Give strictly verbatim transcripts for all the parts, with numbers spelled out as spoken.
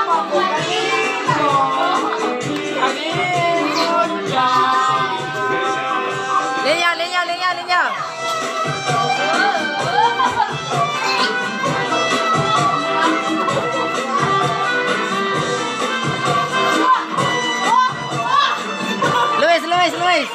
Lên nha, lên nha, lên nha, lên nha. Luis, Luis, Luis.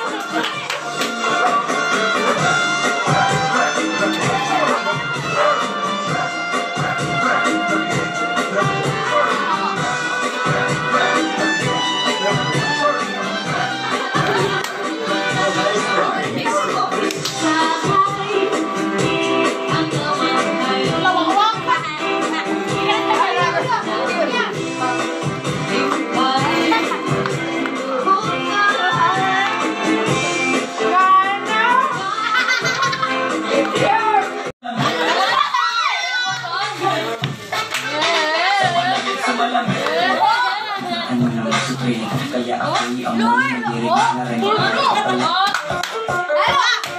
Kaya ako'y ang mga nagdirig na rin.